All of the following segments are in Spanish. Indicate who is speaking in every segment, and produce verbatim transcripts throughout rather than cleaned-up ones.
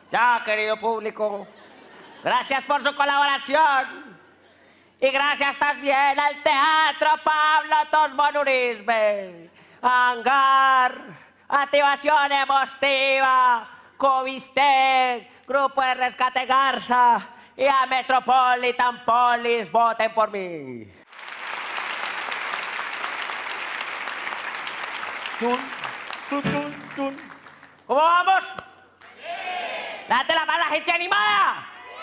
Speaker 1: Ya, querido público, gracias por su colaboración. Y gracias también al Teatro Pablo Tosmonurisme, Hangar, Activación Emotiva, Covistec, Grupo de Rescate Garza y a Metropolitan Police. Voten por mí. Chun, chun, chun, chun. ¿Cómo vamos? ¡Date la mano a la gente animada!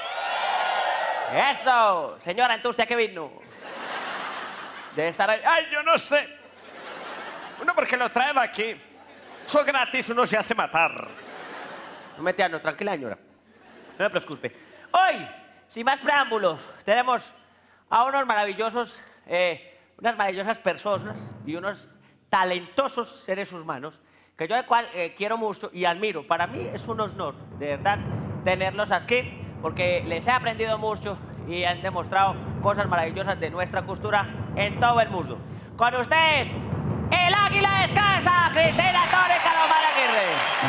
Speaker 1: ¡Eso! Señora, entonces, ¿usted a qué vino? Debe estar ahí.
Speaker 2: ¡Ay, yo no sé! Uno porque lo traen aquí. Eso es gratis, uno se hace matar.
Speaker 1: No me entiendo, tranquila, señora. No me preocupe. Hoy, sin más preámbulos, tenemos a unos maravillosos, eh, unas maravillosas personas y unos talentosos seres humanos que yo de cual eh, quiero mucho y admiro. Para mí es un honor, de verdad, tenerlos aquí, porque les he aprendido mucho y han demostrado cosas maravillosas de nuestra cultura en todo el mundo. Con ustedes, el Águila Descalza, Cristina Torres, Carlos Aguirre.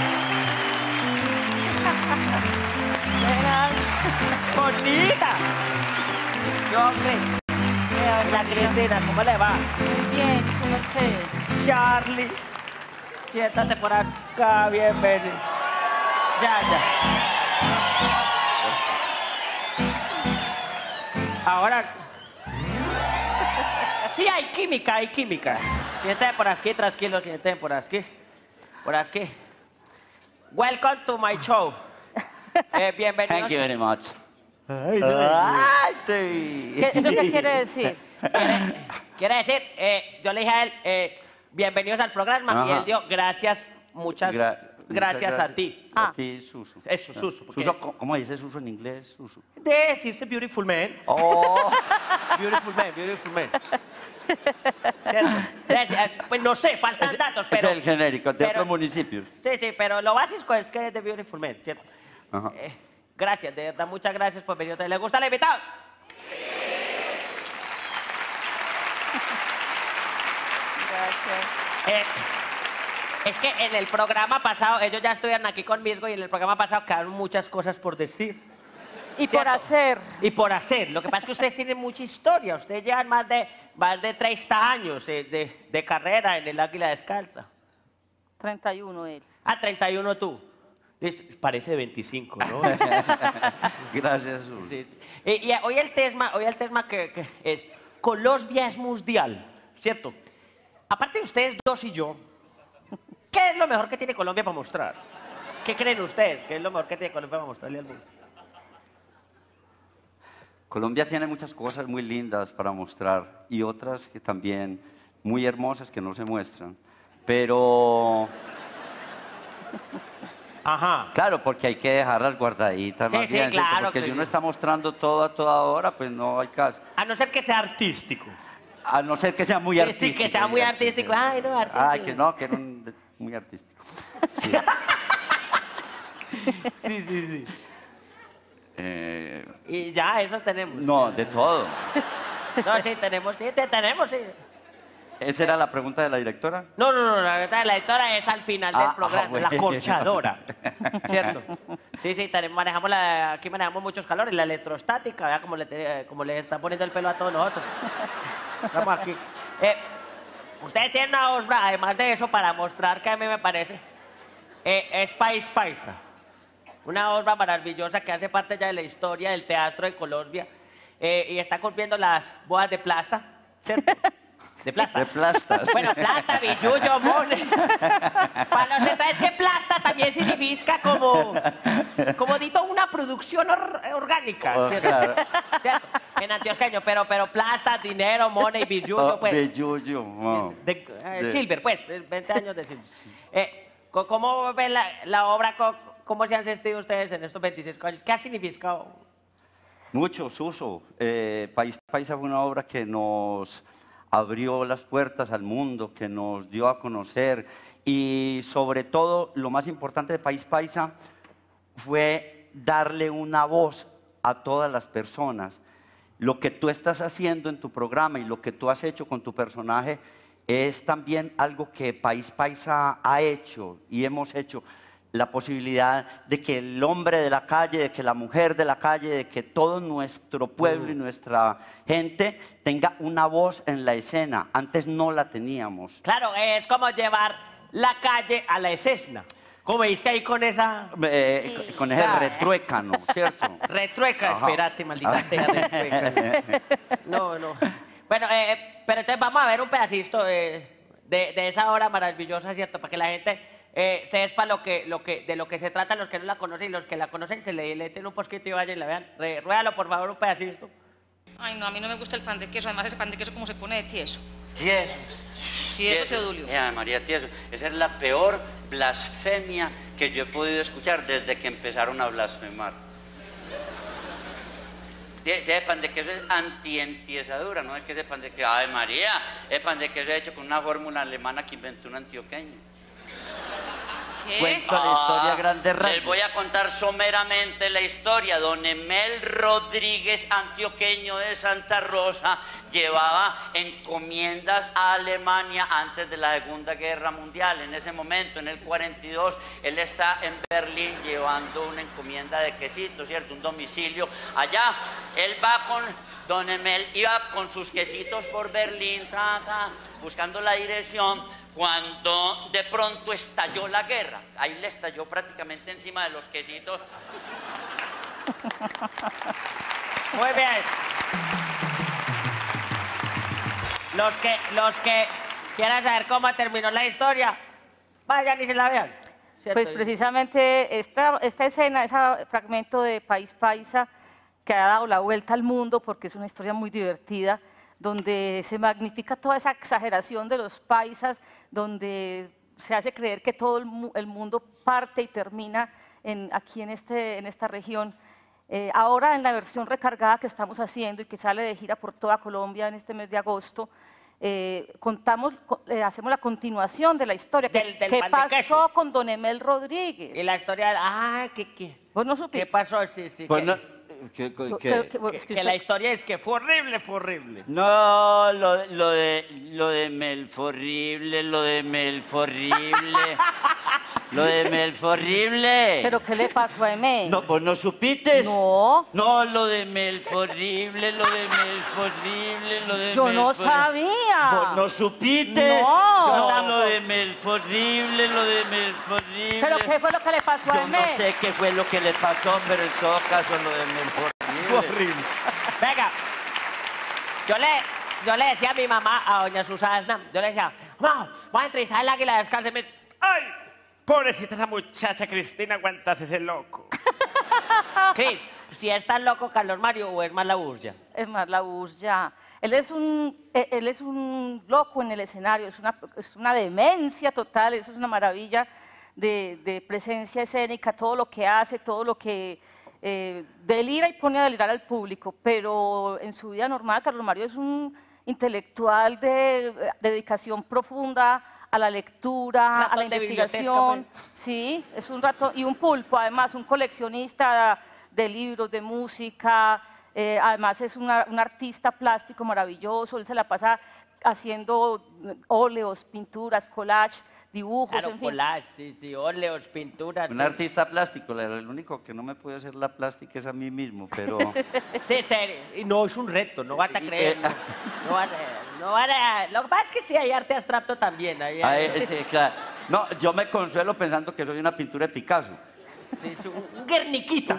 Speaker 1: ¡Bonita! Yo, hombre. La Cristina, ¿cómo le va?
Speaker 3: Muy bien, su merced.
Speaker 1: Charlie, siéntate por acá, bienvenido. Ya, ya. Ahora... Sí, hay química, hay química. Siéntate por aquí, tranquilo, siéntate por aquí. Por aquí. Welcome to my show. Eh, bienvenidos.
Speaker 4: Thank you very much.
Speaker 1: Ay,
Speaker 3: ¿Qué, ¿Eso qué quiere decir?
Speaker 1: Quiere, quiere decir, eh, yo le dije a él, eh, bienvenidos al programa,
Speaker 4: Ajá.
Speaker 1: y él dijo, gracias, muchas
Speaker 4: Gra-
Speaker 1: gracias,
Speaker 4: muchas
Speaker 1: a ti.
Speaker 3: Ah.
Speaker 4: A ti, Susu.
Speaker 1: Eso, Susu, porque-
Speaker 4: Susu, ¿cómo- ¿Cómo dice Susu en inglés, Susu?
Speaker 1: De decirse beautiful man.
Speaker 4: Oh,
Speaker 1: Beautiful man, beautiful man. ¿Cierto? Es- eh, Pues no sé, faltan
Speaker 4: es,
Speaker 1: datos,
Speaker 4: es
Speaker 1: pero...
Speaker 4: el genérico de
Speaker 1: pero-
Speaker 4: otro municipio.
Speaker 1: Sí, sí, pero lo básico es que es de beautiful man, ¿cierto?
Speaker 4: Ajá.
Speaker 1: Eh, gracias, de verdad, muchas gracias por venir. ¿Le gusta el invitado?
Speaker 3: Gracias.
Speaker 1: Eh, es que en el programa pasado, ellos ya estuvieron aquí conmigo y en el programa pasado quedaron muchas cosas por decir
Speaker 3: Y por
Speaker 1: ¿cierto?
Speaker 3: hacer.
Speaker 1: y por hacer. Lo que pasa es que ustedes tienen mucha historia. Ustedes llevan más de, más de treinta años eh, de, de carrera en el Águila Descalza.
Speaker 3: treinta y uno él.
Speaker 1: Ah, treinta y uno tú. Listo, parece de veinticinco, ¿no?
Speaker 4: Gracias, Susu.
Speaker 1: Sí, sí. Y, y hoy el tema, hoy el tema que, que es Colombia es mundial, ¿cierto? Aparte de ustedes dos y yo, ¿qué es lo mejor que tiene Colombia para mostrar? ¿Qué creen ustedes? ¿Qué es lo mejor que tiene Colombia para mostrarle al mundo?
Speaker 4: Colombia tiene muchas cosas muy lindas para mostrar y otras que también muy hermosas que no se muestran. Pero,
Speaker 1: Ajá.
Speaker 4: claro, porque hay que dejarlas guardaditas
Speaker 1: Sí,
Speaker 4: más
Speaker 1: sí,
Speaker 4: bien, ¿cierto?
Speaker 1: claro
Speaker 4: Porque
Speaker 1: que
Speaker 4: si uno
Speaker 1: sí.
Speaker 4: está mostrando todo a toda hora, pues no hay caso.
Speaker 1: A no ser que sea artístico.
Speaker 4: A no ser que sea muy
Speaker 1: Sí, sí,
Speaker 4: artístico.
Speaker 1: que sea muy artístico. Ay, no, artístico.
Speaker 4: Ay, que no, que era un- muy artístico. Sí.
Speaker 1: Sí, sí, sí.
Speaker 4: Eh,
Speaker 1: Y ya, eso tenemos.
Speaker 4: no, de todo.
Speaker 1: No, sí, tenemos, sí, te- tenemos, sí.
Speaker 4: ¿Esa era la pregunta de la directora?
Speaker 1: No, no, no, la verdad, la editora es al final del
Speaker 4: Ah,
Speaker 1: programa,
Speaker 4: ah,
Speaker 1: la
Speaker 4: bueno.
Speaker 1: corchadora, ¿cierto? Sí, sí, tenemos- manejamos la, aquí manejamos muchos calores, la electrostática, vea cómo le, te- como le está poniendo el pelo a todos nosotros. Estamos aquí. Eh, ustedes tienen una obra, además de eso, para mostrar que a mí me parece, eh, es País Paisa, una obra maravillosa que hace parte ya de la historia del teatro de Colombia, eh, y está cumpliendo las bodas de plata, ¿cierto? De plata.
Speaker 4: De plastas.
Speaker 1: Bueno, plata, billullo, mone. Para los es que plasta también significa como, como dito, una producción or- orgánica.
Speaker 4: Oh,
Speaker 1: ¿cierto?
Speaker 4: claro.
Speaker 1: ¿Cierto? En antioqueño, pero, pero plasta, dinero, money, billullo,
Speaker 4: Oh,
Speaker 1: pues.
Speaker 4: de yuyo, no.
Speaker 1: De, eh,
Speaker 4: De-
Speaker 1: Silver, pues, eh, veinte años de Silver. Eh, co- ¿Cómo ven la, la obra? Co- ¿Cómo se han sentido ustedes en estos veintiséis años? ¿Qué ha significado?
Speaker 4: Mucho, Suso. Eh, País Paisa fue una obra que nos abrió las puertas al mundo, que nos dio a conocer y sobre todo lo más importante de País Paisa fue darle una voz a todas las personas. Lo que tú estás haciendo en tu programa y lo que tú has hecho con tu personaje es también algo que País Paisa ha hecho y hemos hecho. la posibilidad de que el hombre de la calle, de que la mujer de la calle, de que todo nuestro pueblo y nuestra gente tenga una voz en la escena. Antes no la teníamos.
Speaker 1: Claro, es como llevar la calle a la escena. ¿Cómo viste ahí con esa...?
Speaker 4: Eh,
Speaker 1: Sí.
Speaker 4: con ese
Speaker 1: Ah.
Speaker 4: retruécano, ¿cierto?
Speaker 1: Retrueca,
Speaker 4: Ajá.
Speaker 1: espérate, maldita
Speaker 4: Ah.
Speaker 1: sea, retrueca. No, no. Bueno, eh, pero entonces vamos a ver un pedacito eh, de, de esa obra maravillosa, ¿cierto? Para que la gente eh, sepa lo que, lo que, de lo que se trata, los que no la conocen y los que la conocen se le leeten un poquito y vayan y la vean. Re, ruédalo, por favor, un pedacito.
Speaker 5: Ay, no, a mí no me gusta el pan de queso. Además, ese pan de queso, ¿cómo se pone de tieso?
Speaker 6: Tieso.
Speaker 5: Sí, eso, Teodulio.
Speaker 6: Ay, María, tieso. Esa es la peor blasfemia que yo he podido escuchar desde que empezaron a blasfemar. Ese pan de queso es anti-entiesadura, no es que ese pan de queso... Ay, María, ese pan de queso es hecho con una fórmula alemana que inventó un antioqueño.
Speaker 5: ¿Qué?
Speaker 4: Cuento la historia a grandes rasgos.
Speaker 6: Les voy a contar someramente la historia. Don Emel Rodríguez, antioqueño de Santa Rosa, llevaba encomiendas a Alemania antes de la Segunda Guerra Mundial. En ese momento, en el cuarenta y dos, él está en Berlín llevando una encomienda de quesitos, ¿cierto? Un domicilio allá. Él va con... Don Emel iba con sus quesitos por Berlín, ta, ta, buscando la dirección, cuando de pronto estalló la guerra. Ahí le estalló prácticamente encima de los quesitos.
Speaker 1: Muy bien. Los que, los que quieran saber cómo terminó la historia, vayan y se la vean. ¿Cierto?
Speaker 3: Pues precisamente esta, esta escena, ese fragmento de País Paisa, que ha dado la vuelta al mundo porque es una historia muy divertida, donde se magnifica toda esa exageración de los paisas, donde se hace creer que todo el, mu el mundo parte y termina en, aquí en, este, en esta región. Eh, ahora en la versión recargada que estamos haciendo y que sale de gira por toda Colombia en este mes de agosto, eh, contamos, eh, hacemos la continuación de la historia.
Speaker 1: Del- del
Speaker 3: ¿Qué
Speaker 1: pan de
Speaker 3: pasó
Speaker 1: queso.
Speaker 3: con Don Emel Rodríguez?
Speaker 1: Y la historia, ah, ¿qué, qué?
Speaker 3: ¿Vos no supiste?
Speaker 1: ¿Qué pasó? Sí, sí.
Speaker 4: Pues
Speaker 1: que,
Speaker 4: no, que- que-
Speaker 3: Lo-
Speaker 4: que-
Speaker 3: que- que-
Speaker 1: que-
Speaker 3: es que
Speaker 1: que
Speaker 3: usted-
Speaker 1: la historia es que fue horrible, fue horrible.
Speaker 4: No, lo, lo de lo de Melforrible, lo de Melforrible, lo de Melforrible.
Speaker 3: ¿Pero qué le pasó a Emel?
Speaker 4: No, vos no supiste.
Speaker 3: No.
Speaker 4: No, lo de Melforrible, lo de Melforrible, lo de
Speaker 3: Yo no
Speaker 4: Melforrible.
Speaker 3: sabía.
Speaker 4: Vos no supiste.
Speaker 3: No.
Speaker 4: No, lo de Melforrible, lo de Melforrible.
Speaker 3: ¿Pero qué fue lo que le pasó a
Speaker 4: Yo no
Speaker 3: Emel?
Speaker 4: sé qué fue lo que le pasó, pero en todo caso lo de Melforrible.
Speaker 1: Horrible. Venga, yo le, yo le decía a mi mamá, a doña Susana, yo le decía, mamá, voy a entrevistar al águila descalza. Y me-
Speaker 2: ¡Ay! Pobrecita esa muchacha Cristina, aguantas ese loco.
Speaker 1: Cris, si es tan loco Carlos Mario o es más la bulla.
Speaker 3: Es más, la bus ya. Él es un, eh, él es un loco en el escenario, es una, es una demencia total, eso es una maravilla de, de presencia escénica, todo lo que hace, todo lo que eh, delira y pone a delirar al público, pero en su vida normal Carlos Mario es un intelectual de, eh, dedicación profunda a la lectura, a
Speaker 1: Ratón
Speaker 3: la
Speaker 1: de biblioteca,
Speaker 3: investigación, sí, es un ratón, y un pulpo, además, un coleccionista de libros, de música, eh, además es una- un artista plástico maravilloso, él se la pasa haciendo óleos, pinturas, collage, dibujos,
Speaker 1: Claro,
Speaker 3: en fin.
Speaker 1: collage, sí, sí, óleos, pinturas.
Speaker 4: Un
Speaker 1: sí.
Speaker 4: artista plástico, la- el único que no me puede hacer la plástica es a mí mismo, pero...
Speaker 1: Sí, serio. Y no, es un reto, no vas a
Speaker 4: Y-
Speaker 1: creer.
Speaker 4: eh,
Speaker 1: No, no vas a, no vas a- Lo que pasa es que sí hay arte abstracto también. Ahí,
Speaker 4: Ay, sí, claro. No, yo me consuelo pensando que soy una pintura de Picasso.
Speaker 1: sí, sí, un, un guerniquita.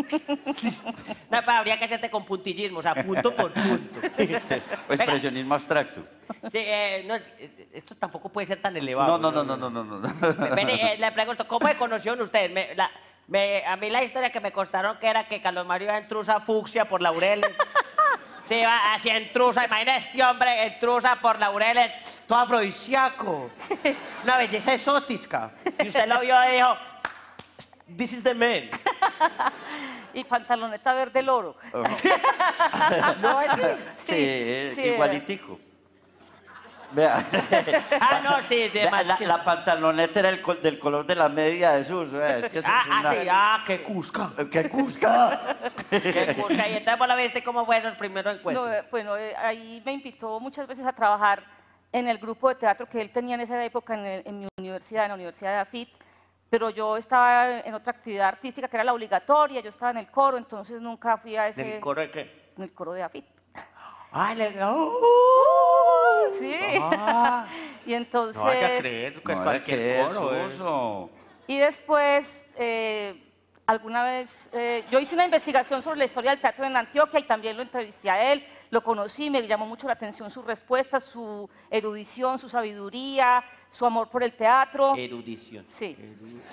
Speaker 1: No, pero habría que hacerte con puntillismo, o sea, punto por punto.
Speaker 4: O
Speaker 1: Venga,
Speaker 4: expresionismo abstracto.
Speaker 1: sí, eh, no, eh, esto tampoco puede ser tan elevado.
Speaker 4: No, no, no, no, no, no. no.
Speaker 1: Ven, eh, le pregunto, ¿cómo se conoció ustedes? Me- la- me- a mí la historia que me contaron que era que Carlos Mario iba en trusa fucsia por Laureles. Sí, iba así en trusa, imagina este hombre en trusa por Laureles, todo afrodisíaco. Una belleza exótica. Y usted lo vio y dijo, this is the man.
Speaker 3: Y pantaloneta verde loro.
Speaker 1: No es así.
Speaker 4: Sí,
Speaker 3: sí,
Speaker 4: igualitico. Vea.
Speaker 1: Ah, no, sí, de
Speaker 4: Vea,
Speaker 1: más
Speaker 4: la,
Speaker 1: que-
Speaker 4: la pantaloneta era el col- del color de la media de sus. vea, Es que eso
Speaker 1: Ah,
Speaker 4: es
Speaker 1: ah,
Speaker 4: una-
Speaker 1: sí, ah, qué cusca.
Speaker 4: ¡Qué cusca!
Speaker 1: Qué cusca. Y entonces vos la viste cómo fue esos primeros encuentros.
Speaker 3: No, eh, bueno, eh, ahí me invitó muchas veces a trabajar en el grupo de teatro que él tenía en esa época en, el- en mi universidad, en la Universidad de Afit, pero yo estaba en otra actividad artística que era la obligatoria, yo estaba en el coro, entonces nunca fui a ese...
Speaker 1: ¿Del coro de qué?
Speaker 3: En el coro de AFIT.
Speaker 1: ¡Ay, le... ¡Oh!
Speaker 3: Sí.
Speaker 1: Ah.
Speaker 3: Y entonces...
Speaker 1: No vaya a creer que es
Speaker 4: No,
Speaker 1: cualquier
Speaker 4: ¿qué es
Speaker 1: coro. ¿eh?
Speaker 4: eso?
Speaker 3: Y después, eh, alguna vez, eh, yo hice una investigación sobre la historia del teatro en Antioquia y también lo entrevisté a él, lo conocí, me llamó mucho la atención sus respuestas, su erudición, su sabiduría, su amor por el teatro.
Speaker 1: Erudición.
Speaker 3: Sí.
Speaker 1: Erudición.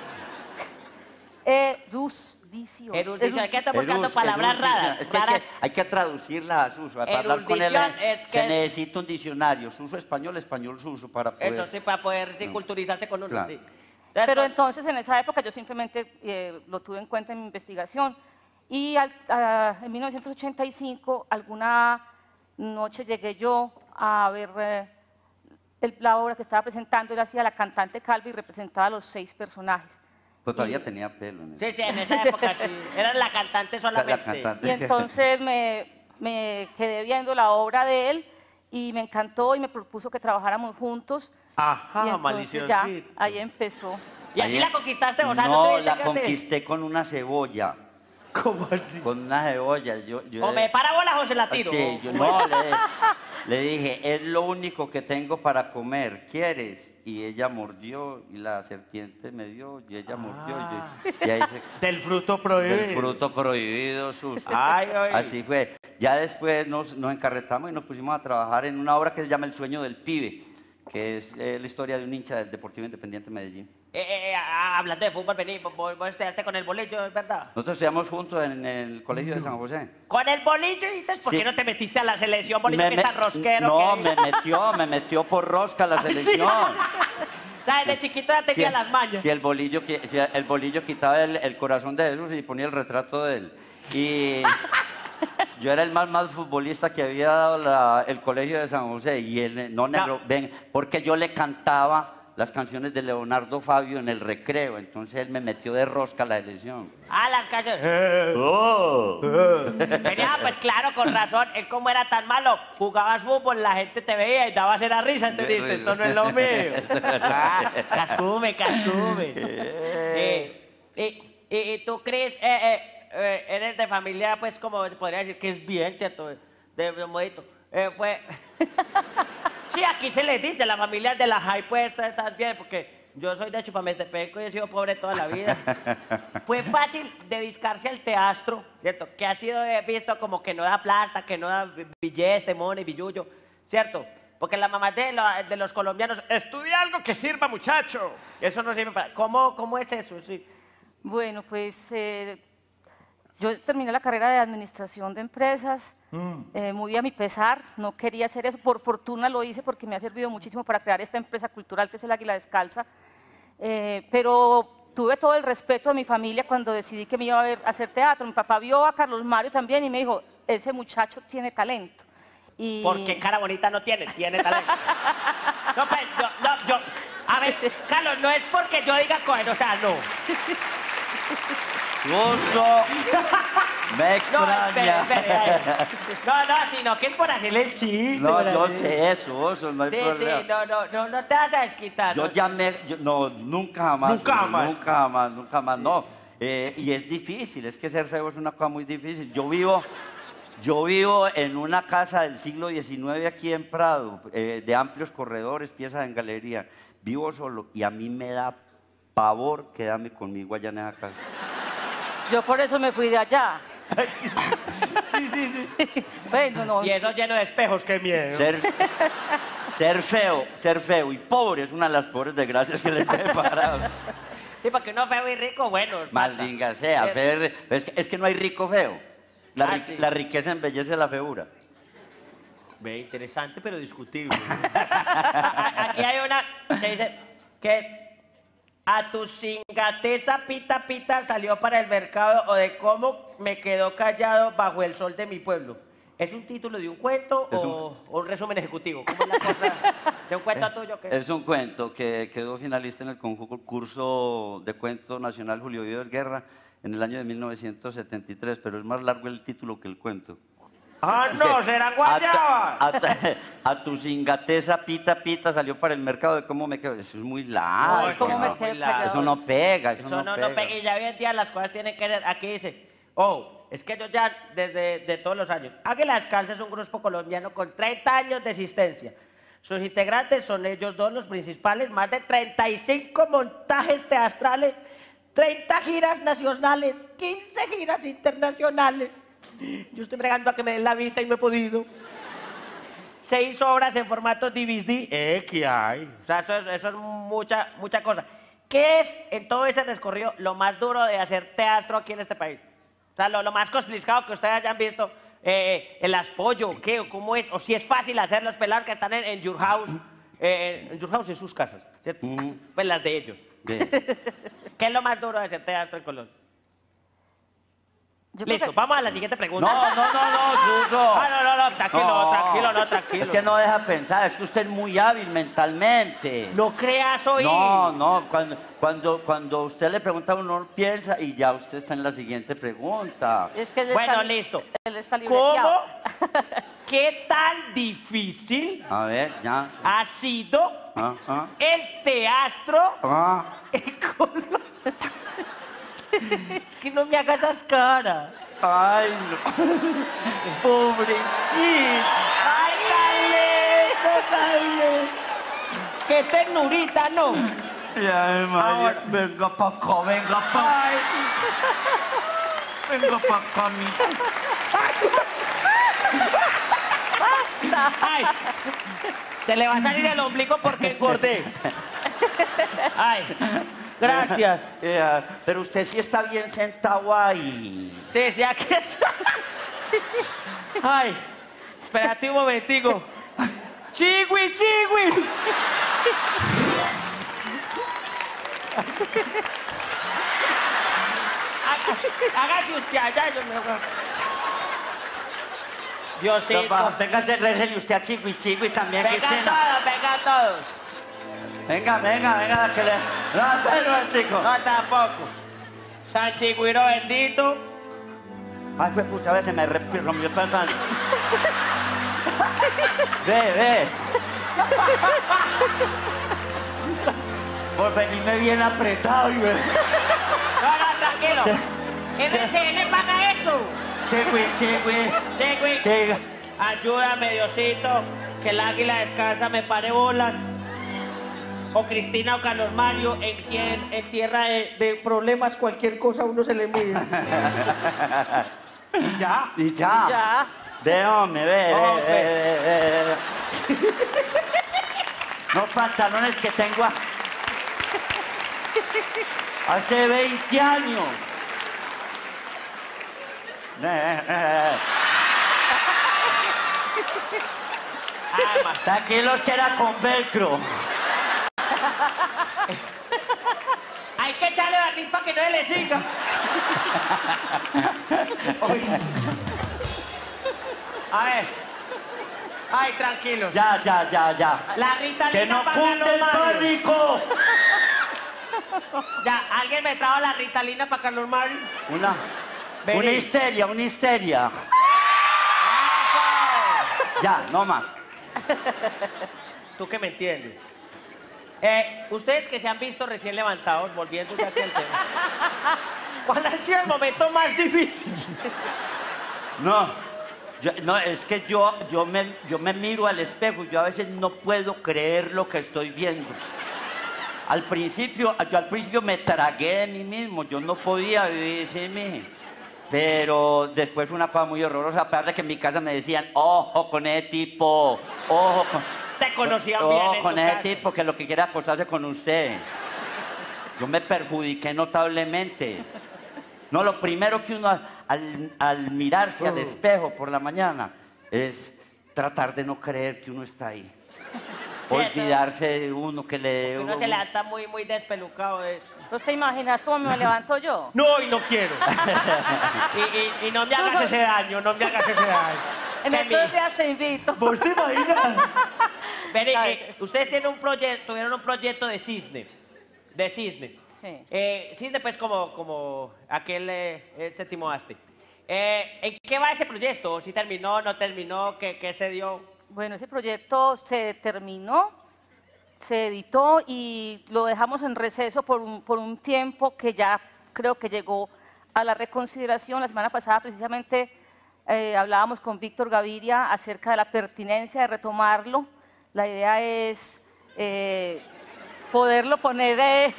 Speaker 3: Erudición.
Speaker 1: Erudición. Es que estamos buscando
Speaker 4: Erus-
Speaker 1: palabras
Speaker 4: erudición.
Speaker 1: raras.
Speaker 4: Es que hay,
Speaker 1: raras.
Speaker 4: que hay que traducirla a Suso. Para hablar con él
Speaker 1: Erudición es
Speaker 4: se
Speaker 1: que-
Speaker 4: necesita un diccionario. Suso español, español Suso para poder...
Speaker 1: Eso sí, para poder sí,
Speaker 4: No.
Speaker 1: culturizarse con uno.
Speaker 4: Claro.
Speaker 1: Sí.
Speaker 3: Pero entonces en esa época yo simplemente eh, lo tuve en cuenta en mi investigación y al- a- en mil novecientos ochenta y cinco alguna noche llegué yo a ver eh, el- la obra que estaba presentando, él hacía la cantante calva y representaba a los seis personajes.
Speaker 4: Pero todavía
Speaker 3: Y-
Speaker 4: tenía pelo en eso.
Speaker 1: Sí, sí, en esa época sí. Era la cantante solamente.
Speaker 4: La cantante.
Speaker 3: Y entonces me, me quedé viendo la obra de él y me encantó y me propuso que trabajáramos juntos. y
Speaker 1: Ajá,
Speaker 3: entonces
Speaker 1: maliciosito.
Speaker 3: ya, ahí empezó.
Speaker 1: Y así
Speaker 4: Ahí-
Speaker 1: la conquistaste, o sea, no,
Speaker 4: No,
Speaker 1: tuviste
Speaker 4: la
Speaker 1: que te-
Speaker 4: conquisté con una cebolla.
Speaker 1: ¿Cómo así?
Speaker 4: Con una cebolla. Yo, yo,
Speaker 1: O me para bolas o se la tiro.
Speaker 4: Sí, yo no, le, le dije, es lo único que tengo para comer, ¿quieres? Y ella mordió y la serpiente me dio y ella mordió. Y, yo- y ahí se,
Speaker 1: Del fruto prohibido.
Speaker 4: del fruto prohibido, Suso.
Speaker 1: Ay, ay.
Speaker 4: Así fue. Ya después nos, nos encarretamos y nos pusimos a trabajar en una obra que se llama El sueño del pibe, que es eh, la historia de un hincha del Deportivo Independiente de Medellín.
Speaker 1: Eh, eh, eh, ah, hablando de fútbol, vení, vos, vos estudiaste con el bolillo, ¿es verdad?
Speaker 4: Nosotros estudiamos juntos en el colegio de San José.
Speaker 1: ¿Con el bolillo? ¿Y entonces por
Speaker 4: Sí.
Speaker 1: qué no te metiste a la selección bolillo
Speaker 4: Me-
Speaker 1: que
Speaker 4: me-
Speaker 1: está rosquero?
Speaker 4: No,
Speaker 1: que-
Speaker 4: me metió, me metió por rosca a la
Speaker 1: ¿Ah, sí?
Speaker 4: selección.
Speaker 1: ¿Sabes? De chiquito ya tenía
Speaker 4: Si-
Speaker 1: las mañas.
Speaker 4: Si el bolillo, qui- si el bolillo quitaba el, el corazón de Jesús y ponía el retrato de él. Y yo era el más mal futbolista que había dado la- el colegio de San José. Y él, no, negro,
Speaker 1: No.
Speaker 4: ven, porque yo le cantaba las canciones de Leonardo Fabio en el recreo. Entonces él me metió de rosca a la elección.
Speaker 1: Ah, las canciones.
Speaker 4: Oh.
Speaker 1: Venía, pues claro, con razón. Él como era tan malo, jugabas fútbol, la gente te veía y dabas era risa, ¿entendiste? Esto no es lo mío. Ah, cascume, cascume. Eh, y, y, y tú, Cris, eh, eh, eh, eres de familia, pues, como te podría decir, que es bien, ¿cierto? De, de modito. Eh, fue... Sí, aquí se les dice, la familia de la Jai, pues, está, está bien, porque yo soy de Chupamestepeco y he sido pobre toda la vida. Fue fácil dedicarse al teatro, ¿cierto? Que ha sido eh, visto como que no da plata, que no da bi- billete, money, billullo, ¿cierto? Porque la mamá de, lo- de los colombianos, estudia algo que sirva, muchacho. Eso no sirve para... ¿Cómo, cómo es eso? Sí.
Speaker 3: Bueno, pues eh, yo terminé la carrera de administración de empresas, eh, muy a mi pesar, no quería hacer eso, por fortuna lo hice porque me ha servido muchísimo para crear esta empresa cultural que es el Águila Descalza, eh, pero tuve todo el respeto de mi familia cuando decidí que me iba a ver a hacer teatro. Mi papá vio a Carlos Mario también y me dijo, ese muchacho tiene talento. Y...
Speaker 1: Porque cara bonita no tiene, tiene talento. No, pues, yo, no, yo... A ver, Carlos, no es porque yo diga coger, o sea, no.
Speaker 4: Suso, me
Speaker 1: No,
Speaker 4: extraña.
Speaker 1: espere, espere. ay. No, no, sino que es por hacerle el chiste.
Speaker 4: No,
Speaker 1: por
Speaker 4: yo
Speaker 1: hacer-
Speaker 4: sé eso, eso no hay
Speaker 1: Sí,
Speaker 4: problema.
Speaker 1: sí, no, no, no, no te vas a desquitar.
Speaker 4: Yo
Speaker 1: no.
Speaker 4: llamé, yo- no, nunca jamás.
Speaker 1: Nunca
Speaker 4: Suso,
Speaker 1: jamás.
Speaker 4: Nunca jamás, nunca jamás, no. Eh, y es difícil, es que ser feo es una cosa muy difícil. Yo vivo, yo vivo en una casa del siglo diecinueve aquí en Prado, eh, de amplios corredores, piezas en galería. Vivo solo y a mí me da pavor quedarme conmigo allá en esa casa.
Speaker 3: Yo por eso me fui de allá.
Speaker 1: Sí, sí, sí.
Speaker 3: Bueno, no,
Speaker 1: Y eso lleno de espejos, qué miedo.
Speaker 4: Ser, ser feo, ser feo y pobre es una de las pobres desgracias que le puede parar.
Speaker 1: Sí, porque uno feo y rico, bueno. pasa.
Speaker 4: Maldinga sea,
Speaker 1: Sí.
Speaker 4: feo, es, que, es que no hay rico feo. La,
Speaker 1: Ah,
Speaker 4: ri-
Speaker 1: sí.
Speaker 4: la riqueza embellece la feura.
Speaker 1: Ve, interesante, pero discutible. A- Aquí hay una que dice que es, a tu cingateza pita pita salió para el mercado o de cómo me quedó callado bajo el sol de mi pueblo. ¿Es un título de un cuento
Speaker 4: Es
Speaker 1: o, o un resumen ejecutivo? ¿Cómo es la cosa de un cuento tuyo? Que...
Speaker 4: Es un cuento que quedó finalista en el concurso de cuento nacional Julio Vídeo Guerra en el año de mil novecientos setenta y tres, pero es más largo el título que el cuento.
Speaker 1: Ah, no, serán guayabas.
Speaker 4: A, tu- a tu- a tu cingateza pita pita salió para el mercado de cómo me quedo. Eso es muy largo.
Speaker 3: Ay, cómo me
Speaker 4: ¿no?
Speaker 3: quedé
Speaker 1: Muy largo.
Speaker 4: Eso no pega, eso,
Speaker 1: Eso no,
Speaker 4: no,
Speaker 1: no
Speaker 4: pega.
Speaker 1: pega. Y ya hoy en día las cosas tienen que ser. Aquí dice, oh, es que yo ya desde de todos los años. Águila Descalza es un grupo colombiano con treinta años de existencia. Sus integrantes son ellos dos los principales, más de treinta y cinco montajes teatrales, treinta giras nacionales, quince giras internacionales. Yo estoy bregando a que me den la visa y no he podido. Seis obras en formato D V D. Eh, ¿qué hay? O sea, eso es, eso es mucha, mucha cosa. ¿Qué es en todo ese recorrido lo más duro de hacer teatro aquí en este país? O sea, lo, lo más complicado que ustedes hayan visto, eh, el apoyo, ¿qué? ¿O cómo es? O si es fácil hacer los pelados que están en, en Your House, eh, en Your House en sus casas, ¿cierto?
Speaker 4: Mm.
Speaker 1: Pues las de ellos.
Speaker 4: Sí.
Speaker 1: ¿Qué es lo más duro de hacer teatro en Colombia?
Speaker 3: Yo creo
Speaker 1: Listo,
Speaker 3: que-
Speaker 1: vamos a la siguiente pregunta.
Speaker 4: No, no, no, no, Suso.
Speaker 1: Ah, no, no, no, tranquilo,
Speaker 4: No.
Speaker 1: tranquilo, no, tranquilo.
Speaker 4: Es que no deja pensar, es que usted es muy hábil mentalmente.
Speaker 1: No creas hoy.
Speaker 4: No, no, cuando, cuando, cuando usted le pregunta a uno, piensa y ya usted está en la siguiente pregunta.
Speaker 3: Es que él
Speaker 1: Bueno,
Speaker 3: está-
Speaker 1: listo.
Speaker 3: Él está
Speaker 1: ¿Cómo?
Speaker 3: libreteado.
Speaker 1: ¿Qué tan difícil
Speaker 4: A ver, ya.
Speaker 1: ha sido
Speaker 4: Ah, ah,
Speaker 1: el teatro
Speaker 4: ah.
Speaker 1: en Colombia? Es que no me hagas esas caras.
Speaker 4: Ay, no. Pobrecito.
Speaker 1: ¡Ay, tan lindo, tan lindo! ¡Qué ternurita, no!
Speaker 4: Ay, María,
Speaker 1: Ahora.
Speaker 4: venga pa' acá, venga pa'
Speaker 1: Ay,
Speaker 4: venga pa' acá, mi.
Speaker 1: ay. Se le va a salir el ombligo porque engordé. Ay, gracias.
Speaker 4: Eh, pero usted sí está bien sentado ahí.
Speaker 1: Sí, sí, aquí está. Ay, espérate un momentico. ¡Chigui, chigui! Haga- Hágase usted allá, yo me voy. Diosito.
Speaker 4: Va, véngase, récele usted a Chigui, Chigui también,
Speaker 1: Venga
Speaker 4: Cristina.
Speaker 1: todos, venga todos.
Speaker 4: Venga, venga, venga, que le... No, sé, no, tico.
Speaker 1: No, tampoco. San Chigüiro bendito.
Speaker 4: Ay, pues pucha, a veces me re- rompió el pantalón. Ve, ve. Por venirme bien apretado y ve.
Speaker 1: No, no, tranquilo. R C N paga eso.
Speaker 4: Chigui, Chigui.
Speaker 1: Chigui,
Speaker 4: Chigui.
Speaker 1: ayúdame, Diosito, que el águila descansa, me pare bolas. O Cristina o Carlos Mario, en, tie- en tierra de, de problemas, cualquier cosa uno se le mide. Y ya.
Speaker 4: Y ya.
Speaker 3: Ya.
Speaker 4: Ve, hombre, ve, ve,
Speaker 1: Hombre.
Speaker 4: ve, ve, ve. Los pantalones que tengo a- hace veinte años. Eh, eh.
Speaker 1: Además,
Speaker 4: Tranquilos que era con velcro.
Speaker 1: hay que echarle barniz para que no se le siga. A ver. Ay, tranquilos.
Speaker 4: Ya, ya, ya, ya.
Speaker 1: La Rita
Speaker 4: ¡Que
Speaker 1: Lina
Speaker 4: no
Speaker 1: para
Speaker 4: cunde
Speaker 1: Carlos
Speaker 4: el
Speaker 1: Mario.
Speaker 4: párrico!
Speaker 1: Ya, alguien me trajo la Ritalina para Carlos Mario.
Speaker 4: Una,
Speaker 1: Vení.
Speaker 4: una histeria, una histeria. Ya, no más.
Speaker 1: Tú que me entiendes. Eh, ustedes que se han visto recién levantados, volviendo ya aquí al tema. ¿Cuál ha sido el momento más difícil?
Speaker 4: No, yo- no, es que yo, yo, me, yo me miro al espejo y yo a veces no puedo creer lo que estoy viendo. Al principio, yo al principio me tragué de mí mismo, yo no podía vivir sin mí. Pero después fue una cosa muy horrorosa, aparte que en mi casa me decían, ojo con ese tipo, ojo con...
Speaker 1: Te conocían bien
Speaker 4: Ojo
Speaker 1: en
Speaker 4: con
Speaker 1: tu
Speaker 4: ese
Speaker 1: casa.
Speaker 4: tipo que lo que quiere es acostarse con usted. Yo me perjudiqué notablemente. No, lo primero que uno al, al mirarse al espejo por la mañana es tratar de no creer que uno está ahí. Olvidarse de uno que le...
Speaker 1: Uno se levanta muy, muy despelucado. De...
Speaker 3: ¿Vos te imaginas cómo me levanto yo?
Speaker 1: No, y no quiero. y, y- y no me hagas
Speaker 3: Suso.
Speaker 1: ese daño, no me hagas ese daño.
Speaker 3: En
Speaker 1: Emi,
Speaker 3: estos días te invito.
Speaker 1: ¿Vos te imaginas? Vení,
Speaker 3: Ay.
Speaker 1: eh, ustedes tienen un proyecto, tuvieron un proyecto de cisne. De cisne.
Speaker 3: Sí.
Speaker 1: Eh, cisne, pues, como, como aquel eh, el séptimo arte. Eh, ¿En qué va ese proyecto? ¿Si terminó, no terminó? ¿Qué, qué se dio?
Speaker 3: Bueno, ese proyecto se terminó, se editó y lo dejamos en receso por un, por un tiempo que ya creo que llegó a la reconsideración. La semana pasada precisamente eh, hablábamos con Víctor Gaviria acerca de la pertinencia de retomarlo. La idea es eh, poderlo poner eh,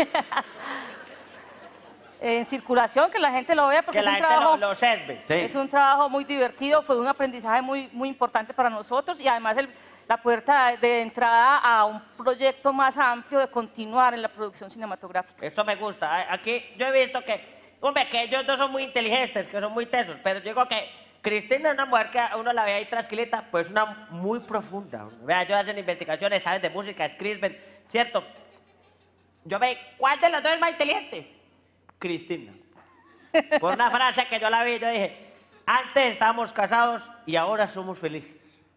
Speaker 3: en circulación, que la gente lo vea, porque
Speaker 1: Que
Speaker 3: es
Speaker 1: la
Speaker 3: un
Speaker 1: gente
Speaker 3: trabajo...
Speaker 1: lo, lo observe.
Speaker 4: Sí.
Speaker 3: Es un trabajo muy divertido, fue un aprendizaje muy, muy importante para nosotros y además el- la puerta de entrada a un proyecto más amplio de continuar en la producción cinematográfica.
Speaker 1: Eso me gusta. A- Aquí yo he visto que, hombre, que ellos dos son muy inteligentes, que son muy tesos, pero yo digo que Cristina es una mujer que a uno la ve ahí tranquilita, pues una muy profunda. Vea, ellos hacen investigaciones, saben de música, escriben, ¿cierto? Yo ve, ¿cuál de los dos es más inteligente? Cristina. Por una frase que yo la vi, yo dije, antes estábamos casados y ahora somos felices.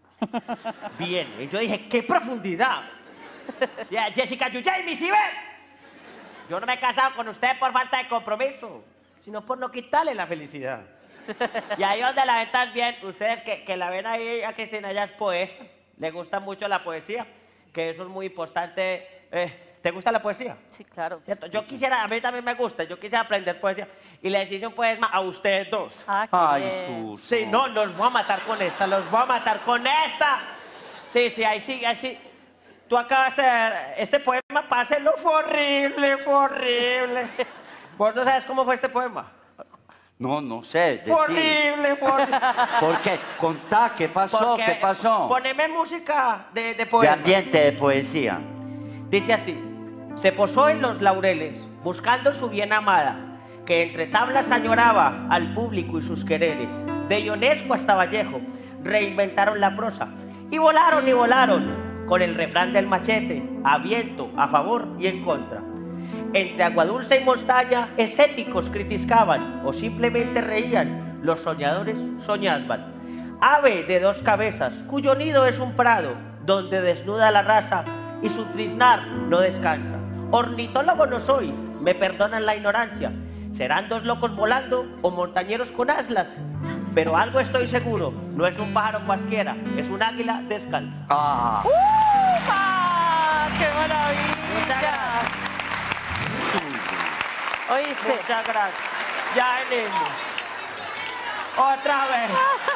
Speaker 1: Bien, y yo dije, ¡qué profundidad! O sea, Jessica Yuyay, ¿sí ve? Yo no me he casado con usted por falta de compromiso, sino por no quitarle la felicidad. Y ahí donde la ven tan bien, ustedes que, que la ven ahí a Cristina, ella es poeta, le gusta mucho la poesía, que eso es muy importante. Eh, ¿Te gusta la poesía?
Speaker 3: Sí, claro.
Speaker 1: ¿Cierto? Yo quisiera, a mí también me gusta, yo quisiera aprender poesía y les hice un poema a ustedes dos.
Speaker 3: Ah, qué
Speaker 4: Ay,
Speaker 3: bien.
Speaker 4: Suso.
Speaker 1: Sí, no, los voy a matar con esta, los voy a matar con esta. Sí, sí, ahí sí, ahí sí. Tú acabaste de ver, este poema, pásenlo, fue horrible, fue horrible. ¿Vos no sabes cómo fue este poema?
Speaker 4: No, no sé.
Speaker 1: Fue
Speaker 4: decir.
Speaker 1: horrible, fue horrible.
Speaker 4: ¿Por qué? Contá, ¿qué pasó?
Speaker 1: Porque-
Speaker 4: ¿Qué pasó?
Speaker 1: Poneme música de, de
Speaker 4: De
Speaker 1: poema.
Speaker 4: ambiente, de poesía.
Speaker 1: Dice así, se posó en los laureles, buscando su bien amada, que entre tablas añoraba al público y sus quereres. De Ionesco hasta Vallejo, reinventaron la prosa, y volaron y volaron, con el refrán del machete, a viento, a favor y en contra. Entre Aguadulce y Montaña, escépticos criticaban, o simplemente reían, los soñadores soñaban. Ave de dos cabezas, cuyo nido es un prado, donde desnuda la raza, y su triznar no descansa. Ornitólogo no soy, me perdonan la ignorancia. Serán dos locos volando o montañeros con aslas. Pero algo estoy seguro, no es un pájaro cualquiera, es un águila descalza.
Speaker 4: Ah,
Speaker 3: ¡Upa! ¡Qué
Speaker 1: Muchas
Speaker 3: maravilla!
Speaker 1: gracias.
Speaker 3: ¿Oíste?
Speaker 1: Muchas gracias. Ya venimos. Otra vez.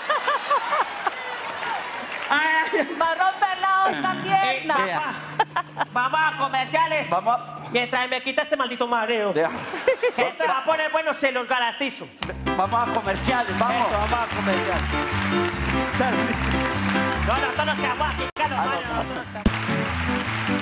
Speaker 1: Ay,
Speaker 3: ¡Va a romper la otra
Speaker 1: eh,
Speaker 3: pierna!
Speaker 1: papá, vamos a comerciales.
Speaker 4: vamos a...
Speaker 1: Mientras me quita este maldito mareo.
Speaker 4: Vea.
Speaker 1: Esto va a poner bueno, se los garantizo.
Speaker 4: Vamos a comerciales, vamos.
Speaker 1: Eso, vamos a comerciales. No, nosotros nos quedamos aquí, Carlos
Speaker 4: Ah, no.
Speaker 1: Mario, nosotros nos quedamos.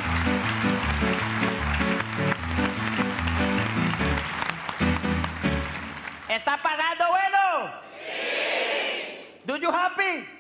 Speaker 1: ¿Está pasando bueno? Sí. ¿Do you happy?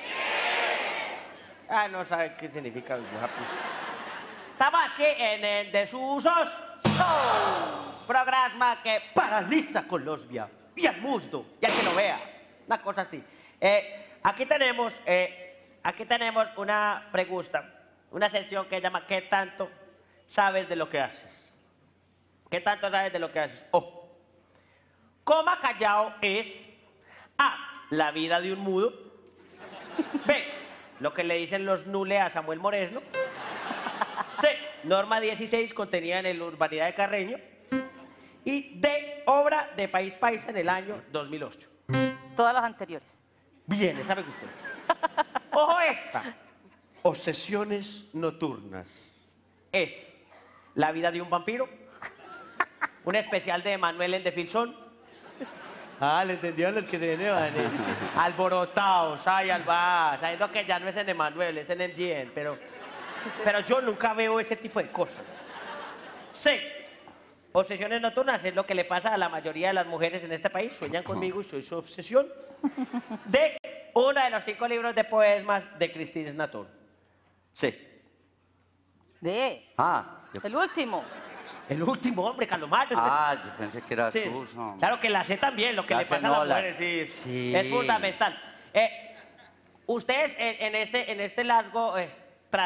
Speaker 1: Ah, no sabe qué significa do you happy. Estamos aquí en el Desusos Show, programa que paraliza Colombia y al mundo y al que lo vea, una cosa así. Eh, aquí tenemos, eh, aquí tenemos una pregunta, una sección que llama ¿qué tanto sabes de lo que haces? ¿Qué tanto sabes de lo que haces? Oh, coma callao es A, la vida de un mudo, B, lo que le dicen los nule a Samuel Moresno, C, norma dieciséis contenida en la urbanidad de Carreño, y D, obra de País Paisa en el año dos mil ocho.
Speaker 3: Todas las anteriores.
Speaker 1: Bien, esa me gustó. Ojo esta. Obsesiones nocturnas. Es la vida de un vampiro, un especial de Manuel en de Filzón. Ah, ¿le entendieron los que se vienen? Alborotados, ay, alba, sabiendo que ya no es en Emanuel, es en M G N, pero, pero yo nunca veo ese tipo de cosas. C. Obsesiones nocturnas es lo que le pasa a la mayoría de las mujeres en este país. Sueñan conmigo y soy su obsesión. D. Uno de los cinco libros de poemas de Cristina Natón.
Speaker 4: Sí.
Speaker 3: De.
Speaker 4: Ah, yo,
Speaker 3: El último.
Speaker 1: El último hombre, Calomario.
Speaker 4: ah, yo pensé que era
Speaker 1: Sí.
Speaker 4: Suso.
Speaker 1: Claro que la sé también, lo que
Speaker 4: La
Speaker 1: le
Speaker 4: sé,
Speaker 1: pasa
Speaker 4: no,
Speaker 1: a las
Speaker 4: la-
Speaker 1: mujeres, sí,
Speaker 4: Sí.
Speaker 1: es fundamental. Eh, ustedes en, en este, en este largo eh,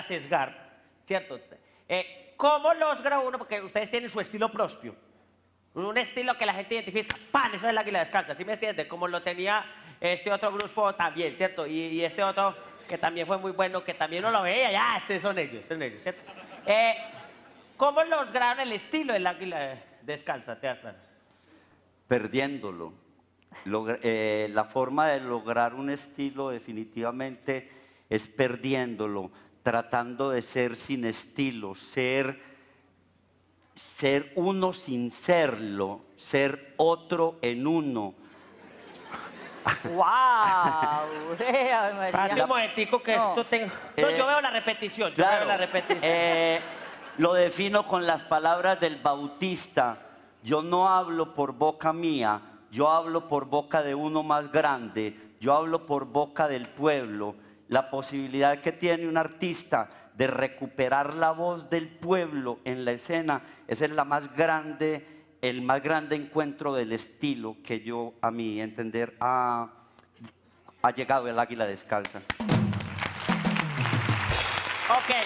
Speaker 1: trasesgar, ¿cierto? Eh, ¿Cómo los graba uno? Porque ustedes tienen su estilo propio. Un estilo que la gente identifica, ¡pan! Eso es el águila descalza, ¿sí me entiende? Como lo tenía este otro grupo también, ¿cierto? Y, y este otro que también fue muy bueno, que también no lo veía, ya, ese son ellos, son ellos, ¿cierto? Eh, ¿Cómo lograron el estilo del águila descalza, te das cuenta?
Speaker 4: Perdiéndolo. Logra- eh, la forma de lograr un estilo definitivamente es perdiéndolo, tratando de ser sin estilo, ser, ser uno sin serlo, ser otro en uno.
Speaker 3: ¡Wow! Eh, Ave María.
Speaker 1: Espérate un momentico que
Speaker 3: No.
Speaker 1: esto tengo... No,
Speaker 4: Eh,
Speaker 1: yo veo la repetición, yo
Speaker 4: Claro,
Speaker 1: veo la repetición.
Speaker 4: eh, lo defino con las palabras del Bautista. Yo no hablo por boca mía, yo hablo por boca de uno más grande, yo hablo por boca del pueblo. La posibilidad que tiene un artista de recuperar la voz del pueblo en la escena, esa es la más grande, el más grande encuentro del estilo que yo, a mi entender, ha, ha llegado el águila descalza.
Speaker 1: Ok.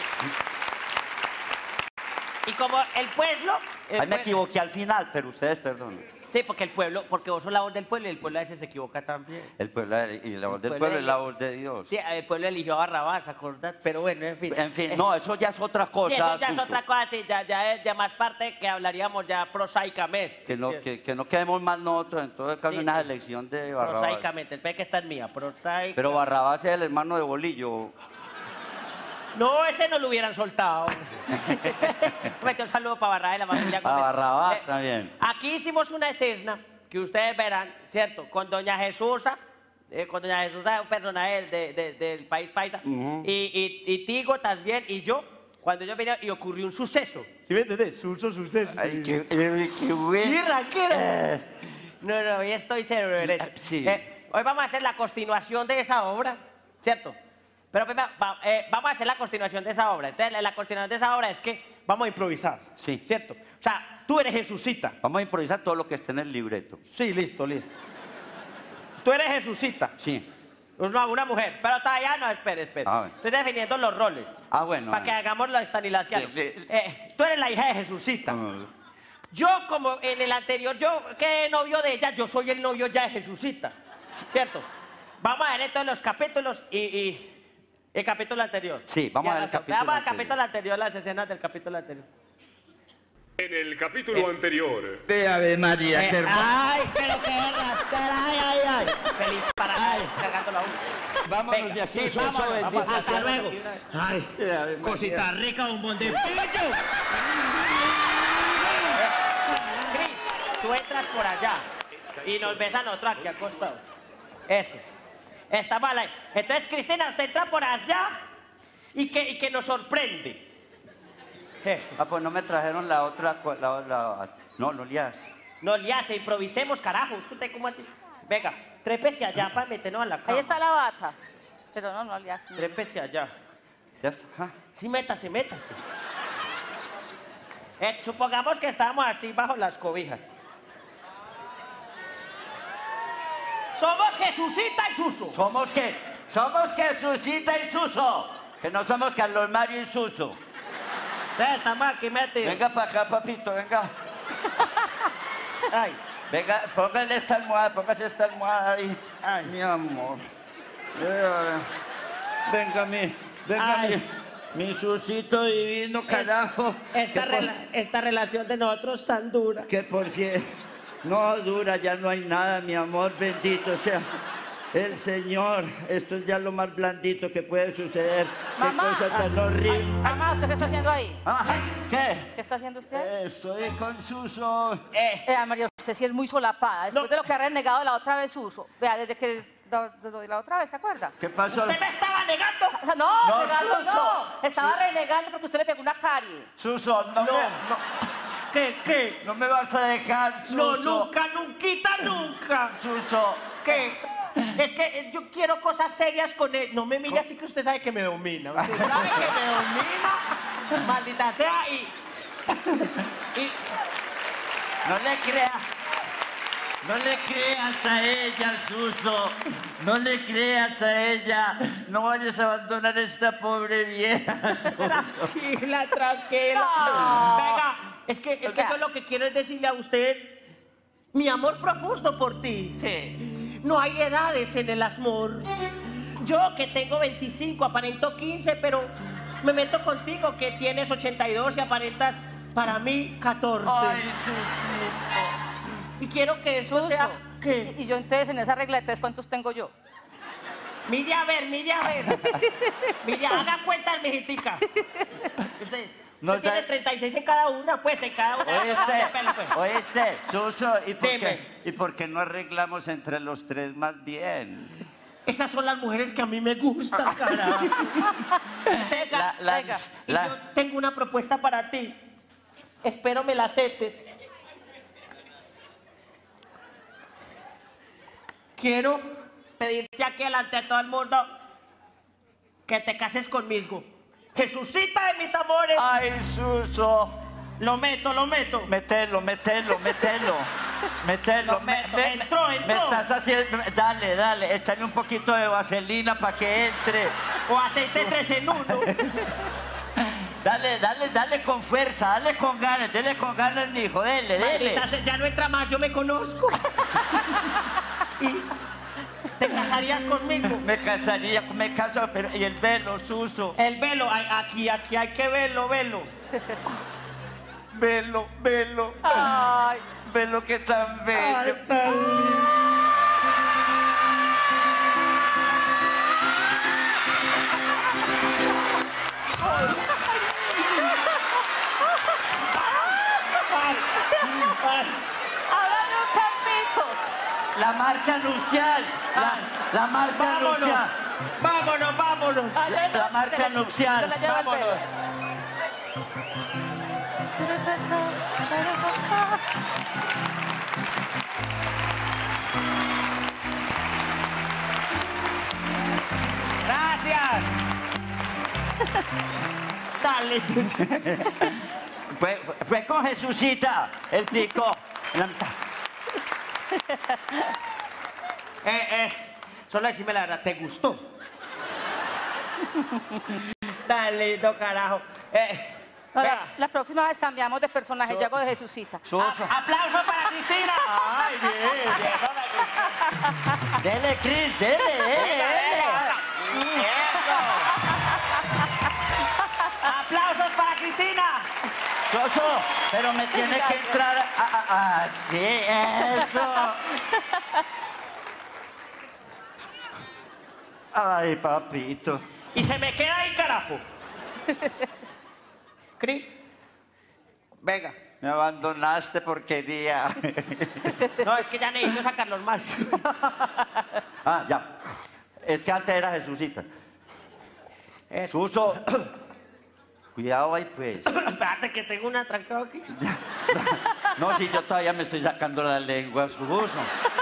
Speaker 1: Y como el pueblo... el
Speaker 4: Ahí me
Speaker 1: pue-
Speaker 4: equivoqué al final, pero ustedes perdonen.
Speaker 1: Sí, porque el pueblo, porque vos sos la voz del pueblo y el pueblo a veces se equivoca también.
Speaker 4: El pueblo, y la voz
Speaker 1: El
Speaker 4: del
Speaker 1: pueblo
Speaker 4: pueblo es la
Speaker 1: eli-
Speaker 4: voz de Dios.
Speaker 1: Sí, el pueblo eligió a Barrabás, ¿acordás? Pero bueno, en fin.
Speaker 4: En fin,
Speaker 1: Eh,
Speaker 4: no, eso ya es otra
Speaker 1: sí,
Speaker 4: cosa.
Speaker 1: eso ya es
Speaker 4: Suso.
Speaker 1: otra cosa, sí, ya, ya es ya más parte que hablaríamos ya prosaicamente.
Speaker 4: Que no,
Speaker 1: ¿sí?
Speaker 4: que, que no quedemos mal nosotros, en todo caso,
Speaker 1: Sí,
Speaker 4: una
Speaker 1: sí.
Speaker 4: elección de Barrabás.
Speaker 1: Prosaicamente, el pe que está en mía, prosaica.
Speaker 4: Pero Barrabás es el hermano de Bolillo.
Speaker 1: No, ese no lo hubieran soltado. Mete un saludo para Barrabás de la familia
Speaker 4: Para
Speaker 1: Gómez.
Speaker 4: Barrabás
Speaker 1: Eh,
Speaker 4: también.
Speaker 1: Aquí hicimos una escena que ustedes verán, ¿cierto? Con doña Jesusa, eh, con doña Jesusa, un personaje de- de- del país paisa,
Speaker 4: Ujú.
Speaker 1: y, y, y Tigo también, y yo, cuando yo venía, y ocurrió un suceso. ¿Sí me entiendes? Suso, suceso.
Speaker 4: Ay, qué, eh, qué bueno.
Speaker 1: Sí, tranquilo.
Speaker 4: Eh,
Speaker 1: No, no, hoy estoy cero derecho.
Speaker 4: Sí.
Speaker 1: Eh, hoy vamos a hacer la continuación de esa obra, ¿cierto? Pero primero, va- eh, vamos a hacer la continuación de esa obra. Entonces, la, la continuación de esa obra es que vamos a improvisar.
Speaker 4: Sí.
Speaker 1: ¿Cierto? O sea, tú eres Jesucita.
Speaker 4: Vamos a improvisar todo lo que esté en el libreto.
Speaker 1: Sí, listo, listo. Tú eres Jesucita.
Speaker 4: Sí.
Speaker 1: Una, una mujer. Pero todavía no, espere, espere.
Speaker 4: Ah, bueno.
Speaker 1: Estoy definiendo los roles.
Speaker 4: Ah, bueno.
Speaker 1: Para que hagamos la Stanislavskiano.
Speaker 4: Le- le-
Speaker 1: Eh, tú eres la hija de Jesucita.
Speaker 4: Ah.
Speaker 1: Yo, como en el anterior, yo quedé novio de ella, yo soy el novio ya de Jesucita. ¿Cierto? Vamos a ver entonces los capítulos y, y el capítulo anterior.
Speaker 4: Sí, vamos
Speaker 1: Y
Speaker 4: a ver el
Speaker 1: las-
Speaker 4: capítulo
Speaker 1: Vamos al
Speaker 4: anterior.
Speaker 1: capítulo anterior, las escenas del capítulo anterior.
Speaker 7: En el capítulo anterior,
Speaker 4: Ve Ave María,
Speaker 1: Eh,
Speaker 4: qué hermoso.
Speaker 1: ¡Ay, pero qué rascar! ¡Ay, ay, ay! Feliz para cargando la uña.
Speaker 4: Vámonos
Speaker 1: Venga,
Speaker 4: de aquí,
Speaker 1: sí,
Speaker 4: Soso,
Speaker 1: vámonos,
Speaker 4: bendito
Speaker 1: vamos, hasta
Speaker 4: sea.
Speaker 1: luego. Ay,
Speaker 4: Ave María.
Speaker 1: cosita rica, un buen de pillo. Cris, tú entras por allá y nos ves a nosotros aquí acostados. Eso. Está mal ahí. Entonces, Cristina, usted entra por allá y que, y que nos sorprende. Eso.
Speaker 4: Ah, pues no me trajeron la otra. cua- La, la- no, no le hagas.
Speaker 1: No le hace, improvisemos, carajo. Usted como así. Venga, trépese allá para meternos a la cama.
Speaker 3: Ahí está la bata. Pero no, no le hacen.
Speaker 1: Trépese allá.
Speaker 4: Ya está. Ah,
Speaker 1: Sí, métase, métase. Eh, supongamos que estábamos así bajo las cobijas. Somos Jesucita y Suso.
Speaker 4: ¿Somos qué? Somos Jesucita y Suso. Que no somos Carlos Mario y Suso.
Speaker 1: Entonces estamos aquí metidos.
Speaker 4: Venga para acá, papito, venga.
Speaker 1: Ay,
Speaker 4: Venga, póngale esta almohada, póngase esta almohada ahí.
Speaker 1: Ay.
Speaker 4: Mi amor. Eh, Venga, mi, venga,
Speaker 1: Ay.
Speaker 4: mi, mi Susito divino, carajo.
Speaker 1: esta,
Speaker 4: que, por,
Speaker 1: rela- esta relación de nosotros tan dura.
Speaker 4: que por cierto, no dura, ya no hay nada, mi amor, bendito sea el Señor. Esto es ya lo más blandito que puede suceder.
Speaker 3: Mamá.
Speaker 4: Qué cosa tan horrible.
Speaker 3: Mamá, ¿usted qué está haciendo ahí?
Speaker 4: Ah, ¿qué?
Speaker 3: ¿Qué está haciendo usted?
Speaker 4: Eh, Estoy con Suso.
Speaker 1: Eh,
Speaker 3: Eh, María, usted sí es muy solapada. Después
Speaker 1: No.
Speaker 3: de lo que ha renegado la otra vez Uso. Vea, desde que lo, lo de la otra vez, ¿se acuerda?
Speaker 4: ¿Qué pasó?
Speaker 1: usted me estaba negando.
Speaker 3: O sea, no,
Speaker 4: No,
Speaker 3: negando
Speaker 4: Suso.
Speaker 3: no. Estaba renegando porque usted le pegó una carie.
Speaker 4: Suso, no, me, no,
Speaker 1: ¿Qué, qué?
Speaker 4: no me vas a dejar, Suso.
Speaker 1: No, nunca, nunca, nunca.
Speaker 4: Suso.
Speaker 1: ¿Qué? Es que eh, yo quiero cosas serias con él. No me mire así que usted sabe que me domina. Usted sabe que me domina. Maldita sea. Y. y
Speaker 4: No le creas. No le creas a ella, Suso. No le creas a ella. No vayas a abandonar a esta pobre vieja.
Speaker 1: tranquila, tranquila.
Speaker 3: No.
Speaker 1: Venga, es que, es que yo lo que quiero es decirle a ustedes Mi amor profuso por ti.
Speaker 6: Sí.
Speaker 1: No hay edades en el amor. Yo que tengo veinticinco, aparento quince, pero me meto contigo que tienes ochenta y dos y aparentas para mí catorce.
Speaker 6: Ay, Susito.
Speaker 1: Y quiero que eso
Speaker 3: Suso.
Speaker 1: sea... ¿Qué?
Speaker 3: Y yo entonces en esa regla de tres, ¿cuántos tengo yo?
Speaker 1: Mire a ver, mire a ver. Mire, haga cuentas, mijitica. Usted,
Speaker 6: No,
Speaker 1: usted tiene
Speaker 6: ya-
Speaker 1: treinta y seis en cada una, pues, en cada una.
Speaker 6: Oíste,
Speaker 1: Pelo, pues.
Speaker 6: oíste, Suso, ¿y por,
Speaker 1: Dime.
Speaker 6: qué, ¿y por qué no arreglamos entre los tres más bien?
Speaker 1: Esas son las mujeres que a mí me gustan, carajo.
Speaker 6: La- la-
Speaker 3: Venga.
Speaker 1: Y
Speaker 6: la-
Speaker 1: yo tengo una propuesta para ti. Espero me la aceptes. Quiero pedirte aquí delante de todo el mundo que te cases conmigo. Jesucita de mis amores.
Speaker 6: Ay, Suso,
Speaker 1: Lo meto, lo meto.
Speaker 6: metelo, metelo, metelo, metelo.
Speaker 1: Lo meto. Entró, entró.
Speaker 6: Me estás haciendo, dale, dale, échale un poquito de vaselina para que entre.
Speaker 1: O aceite tres en uno.
Speaker 6: Dale, dale, dale con fuerza, dale con ganas, dale con ganas, mijo, dele, dele.
Speaker 1: Maldita sea, ya no entra más, yo me conozco. Y te casarías conmigo.
Speaker 6: Me casaría, me caso, pero y el velo, Suso.
Speaker 1: El velo, ay, aquí, aquí hay que verlo, velo.
Speaker 6: Velo, velo,
Speaker 3: Ay,
Speaker 6: velo que tan bello.
Speaker 1: Ay, tan lindo.
Speaker 3: háblame un campito.
Speaker 6: La marcha nupcial, la, la marcha
Speaker 1: Vámonos,
Speaker 6: nupcial.
Speaker 1: vámonos, vámonos.
Speaker 6: La marcha nupcial.
Speaker 3: Se la lleva el
Speaker 1: Vámonos.
Speaker 3: pelo.
Speaker 1: Gracias. Dale.
Speaker 6: Fue, fue con Jesucita, el pico.
Speaker 1: Eh, eh, solo decime la verdad, ¿te gustó? Dale, lindo carajo. Eh,
Speaker 3: Ahora,
Speaker 1: vea.
Speaker 3: la próxima vez cambiamos de personaje, yo hago de Jesucita.
Speaker 6: Suso.
Speaker 1: A- ¡Aplauso para Cristina! ¡Ay, bien, bien! eso me gusta.
Speaker 6: Dele, Cris, dele, dele, dele.
Speaker 1: ¡Eso! ¡Aplausos para Cristina!
Speaker 6: Soso, pero me tiene que entrar así, eso. Ay, papito.
Speaker 1: Y se me queda ahí, carajo. Cris, venga.
Speaker 6: Me abandonaste porquería.
Speaker 1: No, es que ya necesito sacarlos más.
Speaker 6: Ah, ya. Es que antes era Jesucita.
Speaker 1: Eso.
Speaker 6: Suso. Cuidado ahí, pues.
Speaker 1: Espérate que tengo una trancada aquí.
Speaker 6: No, si yo todavía me estoy sacando la lengua, Suso.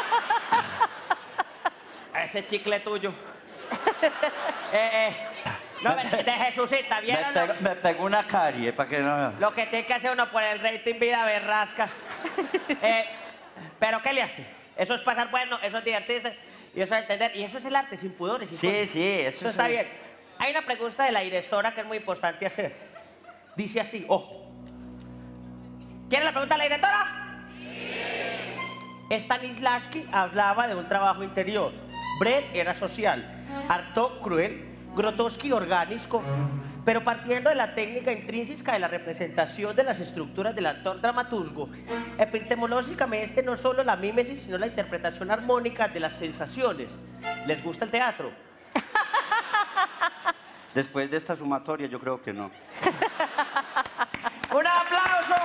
Speaker 1: Ese chicle tuyo. Eh, eh. No, de de Jesucita,
Speaker 6: Me,
Speaker 1: ¿vieron
Speaker 6: pego,
Speaker 1: lo,
Speaker 6: me pegó una carie, para que no...
Speaker 1: lo que tiene que hacer uno por el rating vida berrasca? Eh, ¿Pero qué le hace? Eso es pasar bueno, eso es divertirse y eso es entender. Y eso es el arte, sin pudores. sin
Speaker 6: Sí,
Speaker 1: cosas.
Speaker 6: sí, eso
Speaker 1: Eso
Speaker 6: es
Speaker 1: está
Speaker 6: el-
Speaker 1: bien. Hay una pregunta de la directora que es muy importante hacer. Dice así, ojo. ¿Quiere la pregunta de la directora? Sí. Stanislavski hablaba de un trabajo interior. Brecht era social. Artaud cruel. Grotowski orgánico. Pero partiendo de la técnica intrínseca de la representación de las estructuras del actor dramaturgo, epistemológicamente no solo la mímesis, sino la interpretación armónica de las sensaciones. ¿Les gusta el teatro?
Speaker 4: Después de esta sumatoria, yo creo que no.
Speaker 1: ¡Un aplauso!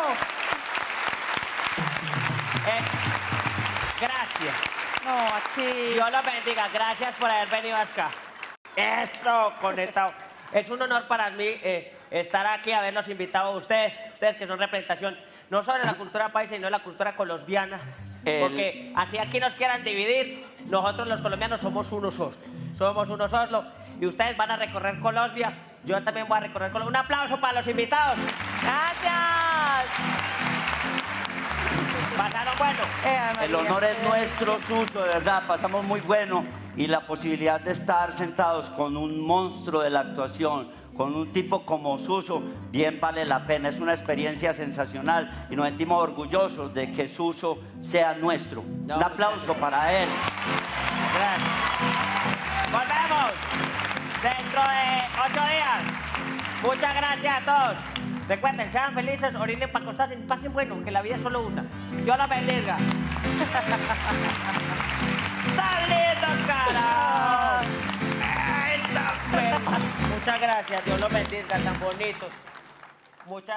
Speaker 1: Eh, gracias.
Speaker 3: No, a ti.
Speaker 1: Dios los bendiga. Gracias por haber venido acá. Eso, conectado. Es un honor para mí eh, estar aquí, haberlos invitado a ustedes, ustedes que son representación no solo de la cultura paisa, sino de la cultura colombiana.
Speaker 4: El-
Speaker 1: Porque así aquí nos quieran dividir, nosotros los colombianos somos unos Oslo. Somos unos Oslo y ustedes van a recorrer Colombia. Yo también voy a recorrer Colombia. Un aplauso para los invitados.
Speaker 3: Gracias.
Speaker 1: ¿Pasaron bueno?
Speaker 3: Eh, Ana
Speaker 4: El
Speaker 3: María,
Speaker 4: honor es
Speaker 3: qué
Speaker 4: nuestro, Suso, de verdad, pasamos muy bueno y la posibilidad de estar sentados con un monstruo de la actuación, con un tipo como Suso, bien vale la pena. Es una experiencia sensacional y nos sentimos orgullosos de que Suso sea nuestro.
Speaker 1: No,
Speaker 4: Un aplauso para él.
Speaker 1: Gracias. Volvemos dentro de ocho días. Muchas gracias a todos. Recuerden, sean felices, orinen para acostarse, pasen bueno, que la vida es solo una. Dios los bendiga. ¡Salito, cara! Ay, tan feo. Muchas gracias, Dios los bendiga, tan bonitos. Muchas